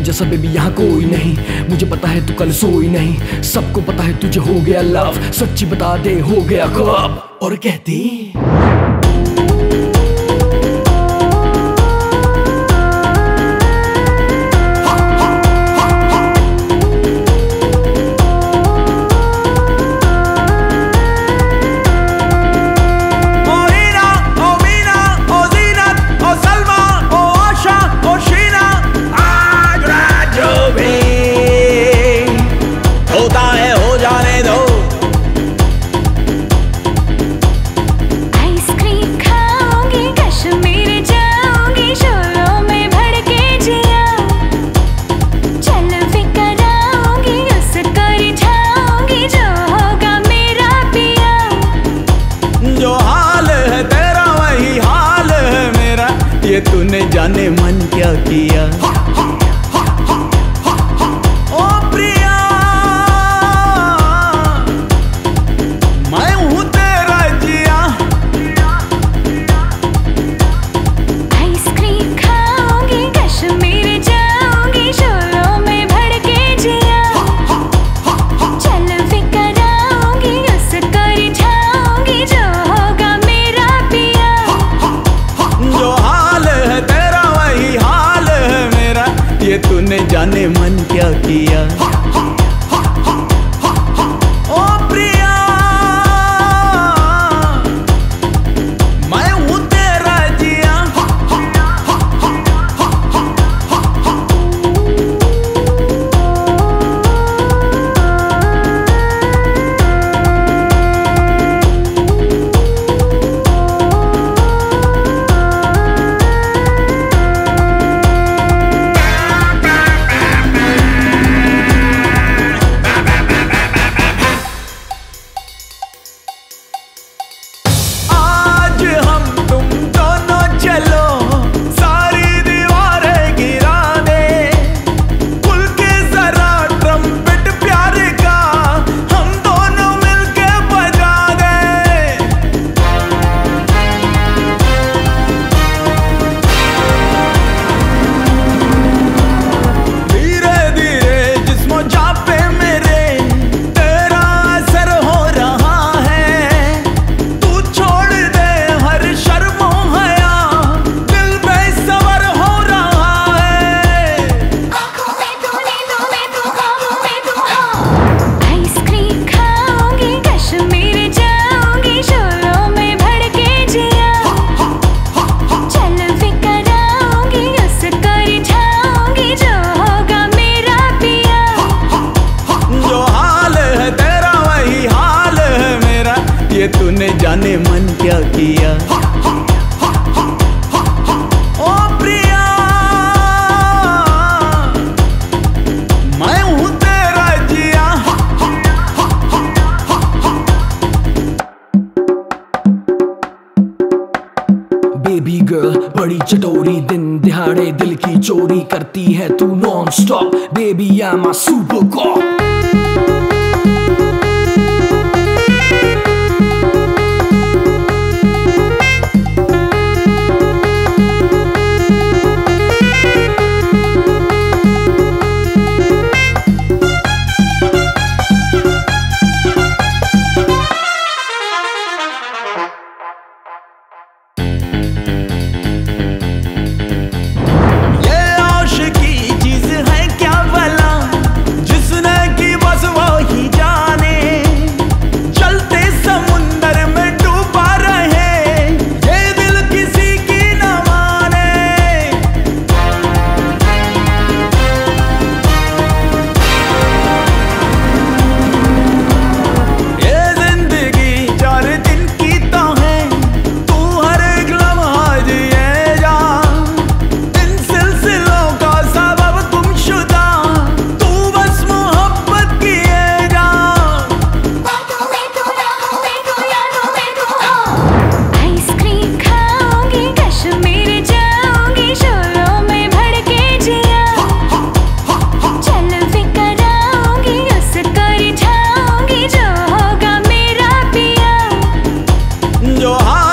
जैसा बेबी यहाँ कोई नहीं। मुझे पता है तू कल सोई नहीं, सबको पता है तुझे हो गया लव। सच्ची बता दे हो गया कब? और कहती ये तूने जाने मन क्या किया। ओ प्रिया मैं हूँ तेरा जिया। आइसक्रीम खाऊंगी, कश्मीर जाऊंगी, शोरों में भड़के जिया। चल फिकर आऊंगी, उसको रिझाऊंगी, जो होगा मेरा पिया। जो तेरा वही हाल है मेरा, ये तूने जाने मन क्या किया। ओ प्रिया मैं हूँ तेरा जिया। ये तूने जाने मन क्या किया। ओ प्रिया मैं हूँ तेरा जिया। बेबी गर्ल बड़ी चटोरी, दिन दिहाड़े दिल की चोरी करती है तू non stop. Baby I am a super cop.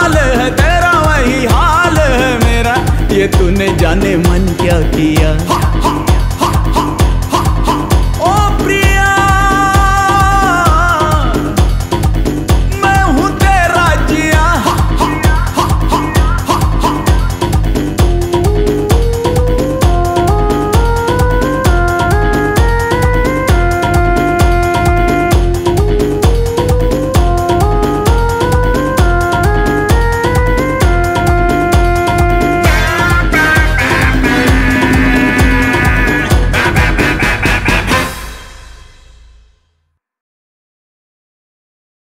ये तूने जाने मन क्या किया।